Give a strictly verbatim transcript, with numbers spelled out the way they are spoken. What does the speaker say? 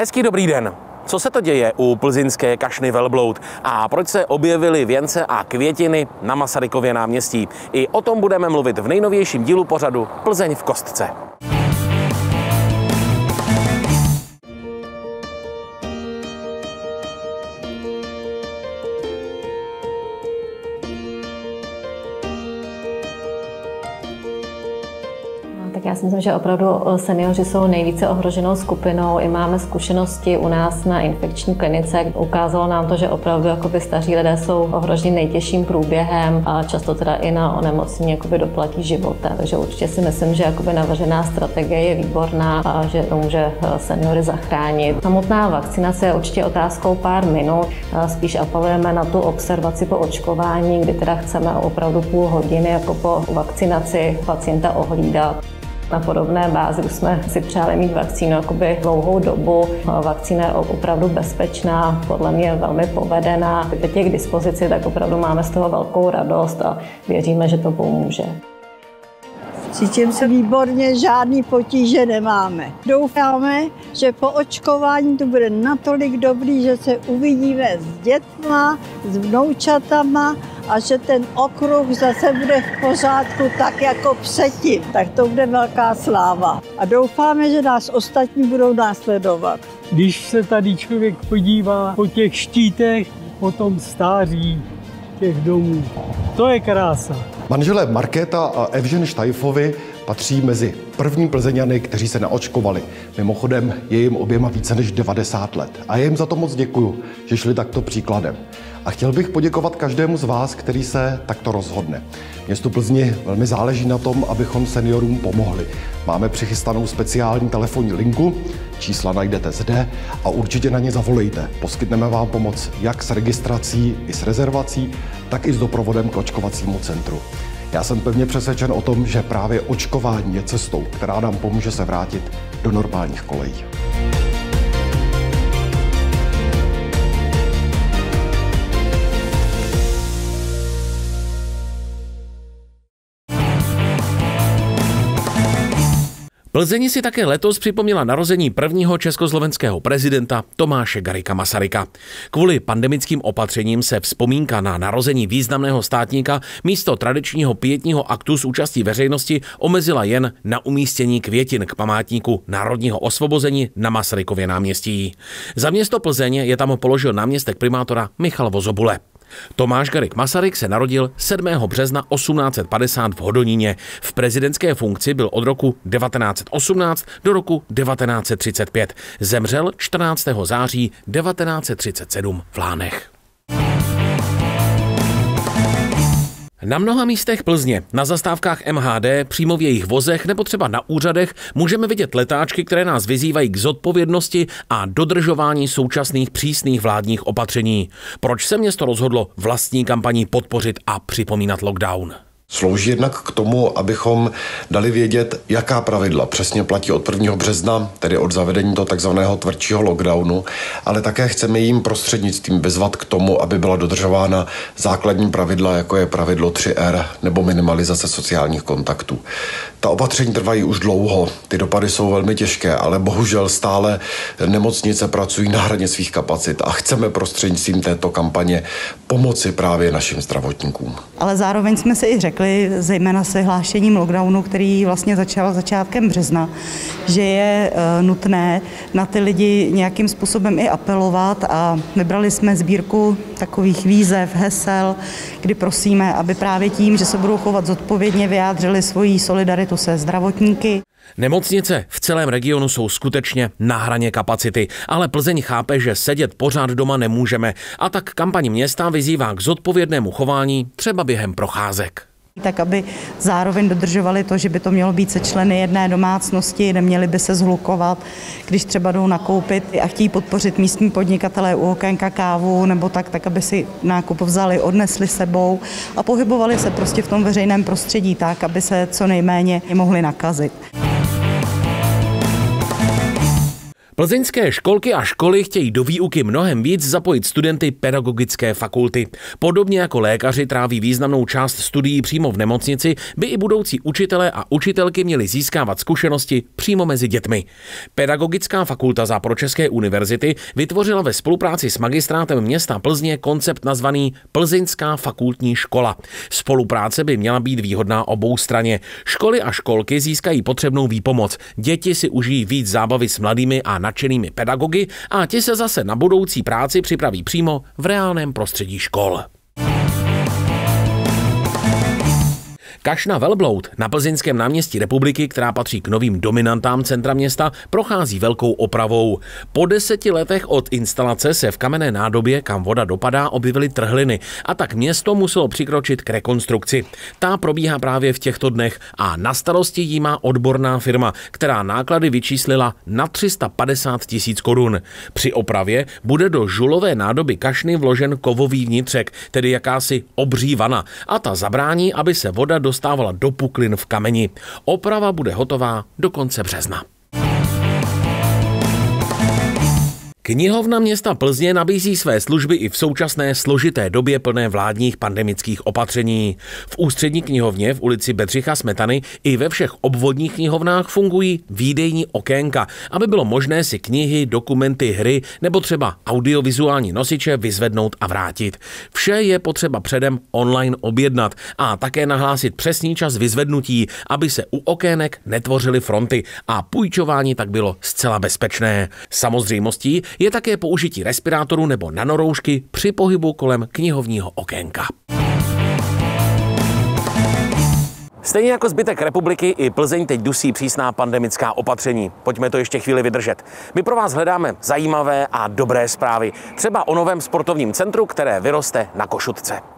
Hezký dobrý den. Co se to děje u plzeňské kašny Velbloud a proč se objevily věnce a květiny na Masarykově náměstí? I o tom budeme mluvit v nejnovějším dílu pořadu Plzeň v kostce. Tak já si myslím, že opravdu seniori jsou nejvíce ohroženou skupinou. I máme zkušenosti u nás na infekční klinice. Ukázalo nám to, že opravdu jakoby staří lidé jsou ohroženi nejtěžším průběhem a často teda i na onemocnění jakoby doplatí životem. Takže určitě si myslím, že jakoby navržená strategie je výborná a že to může seniory zachránit. Samotná vakcinace je určitě otázkou pár minut. Spíš apelujeme na tu observaci po očkování, kdy teda chceme opravdu půl hodiny jako po vakcinaci pacienta ohlídat. Na podobné bázi už jsme si přáli mít vakcínu jakoby dlouhou dobu. Vakcína je opravdu bezpečná, podle mě velmi povedená. Teď je k dispozici, tak opravdu máme z toho velkou radost a věříme, že to pomůže. Cítím se výborně, žádný potíže nemáme. Doufáme, že po očkování to bude natolik dobrý, že se uvidíme s dětma, s vnoučatama a že ten okruh zase bude v pořádku tak jako předtím. Tak to bude velká sláva. A doufáme, že nás ostatní budou následovat. Když se tady člověk podívá po těch štítech, po tom stáří těch domů, to je krása. Manželé Markéta a Evžen Štajfovi patří mezi první Plzeňany, kteří se naočkovali. Mimochodem je jim oběma více než devadesát let. A já jim za to moc děkuju, že šli takto příkladem. A chtěl bych poděkovat každému z vás, který se takto rozhodne. Městu Plzni velmi záleží na tom, abychom seniorům pomohli. Máme přichystanou speciální telefonní linku, čísla najdete zde a určitě na ně zavolejte. Poskytneme vám pomoc jak s registrací i s rezervací, tak i s doprovodem k očkovacímu centru. Já jsem pevně přesvědčen o tom, že právě očkování je cestou, která nám pomůže se vrátit do normálních kolejí. Plzeň si také letos připomněla narození prvního československého prezidenta Tomáše Garrigua Masaryka. Kvůli pandemickým opatřením se vzpomínka na narození významného státníka místo tradičního pietního aktu s účastí veřejnosti omezila jen na umístění květin k památníku národního osvobození na Masarykově náměstí. Za město Plzeň je tam položil náměstek primátora Michal Vozobule. Tomáš Garrigue Masaryk se narodil sedmého března osmnáct set padesát v Hodoníně. V prezidentské funkci byl od roku devatenáct set osmnáct do roku devatenáct set třicet pět. Zemřel čtrnáctého září devatenáct set třicet sedm v Lánech. Na mnoha místech Plzně, na zastávkách M H D, přímo v jejich vozech nebo třeba na úřadech můžeme vidět letáčky, které nás vyzývají k zodpovědnosti a dodržování současných přísných vládních opatření. Proč se město rozhodlo vlastní kampaní podpořit a připomínat lockdown? Slouží jednak k tomu, abychom dali vědět, jaká pravidla přesně platí od prvního března, tedy od zavedení toho takzvaného tvrdšího lockdownu, ale také chceme jim prostřednictvím vyzvat k tomu, aby byla dodržována základní pravidla, jako je pravidlo tři R nebo minimalizace sociálních kontaktů. Ta opatření trvají už dlouho, ty dopady jsou velmi těžké, ale bohužel stále nemocnice pracují na hraně svých kapacit a chceme prostřednictvím této kampaně pomoci právě našim zdravotníkům. Ale zároveň jsme si i řekli, zejména se hlášením lockdownu, který vlastně začal začátkem března, že je nutné na ty lidi nějakým způsobem i apelovat a vybrali jsme sbírku takových výzev, hesel, kdy prosíme, aby právě tím, že se budou chovat zodpovědně, vyjádřili svoji solidaritu se zdravotníky. Nemocnice v celém regionu jsou skutečně na hraně kapacity, ale Plzeň chápe, že sedět pořád doma nemůžeme a tak kampaň města vyzývá k zodpovědnému chování třeba během procházek. Tak, aby zároveň dodržovali to, že by to mělo být se členy jedné domácnosti, neměli by se zhlukovat, když třeba jdou nakoupit a chtějí podpořit místní podnikatelé u okénka kávu nebo tak, tak aby si nákup vzali, odnesli sebou a pohybovali se prostě v tom veřejném prostředí tak, aby se co nejméně mohli nakazit. Plzeňské školky a školy chtějí do výuky mnohem víc zapojit studenty pedagogické fakulty. Podobně jako lékaři tráví významnou část studií přímo v nemocnici, by i budoucí učitelé a učitelky měli získávat zkušenosti přímo mezi dětmi. Pedagogická fakulta Západočeské univerzity vytvořila ve spolupráci s magistrátem města Plzně koncept nazvaný Plzeňská fakultní škola. Spolupráce by měla být výhodná obou straně. Školy a školky získají potřebnou výpomoc. Děti si užijí víc zábavy s mladými a nadšenými pedagogy a ti se zase na budoucí práci připraví přímo v reálném prostředí škol. Kašna Velbloud na plzeňském náměstí Republiky, která patří k novým dominantám centra města, prochází velkou opravou. Po deseti letech od instalace se v kamenné nádobě, kam voda dopadá, objevily trhliny a tak město muselo přikročit k rekonstrukci. Ta probíhá právě v těchto dnech a na starosti jí má odborná firma, která náklady vyčíslila na tři sta padesát tisíc korun. Při opravě bude do žulové nádoby kašny vložen kovový vnitřek, tedy jakási obří vana, a ta zabrání, aby se voda dostávala do puklin v kameni. Oprava bude hotová do konce března. Knihovna města Plzně nabízí své služby i v současné složité době plné vládních pandemických opatření. V ústřední knihovně v ulici Bedřicha Smetany i ve všech obvodních knihovnách fungují výdejní okénka, aby bylo možné si knihy, dokumenty, hry nebo třeba audiovizuální nosiče vyzvednout a vrátit. Vše je potřeba předem online objednat a také nahlásit přesný čas vyzvednutí, aby se u okének netvořily fronty a půjčování tak bylo zcela bezpečné. Samozřejmostí je také použití respirátoru nebo nanoroušky při pohybu kolem knihovního okénka. Stejně jako zbytek republiky, i Plzeň teď dusí přísná pandemická opatření. Pojďme to ještě chvíli vydržet. My pro vás hledáme zajímavé a dobré zprávy. Třeba o novém sportovním centru, které vyroste na Košutce.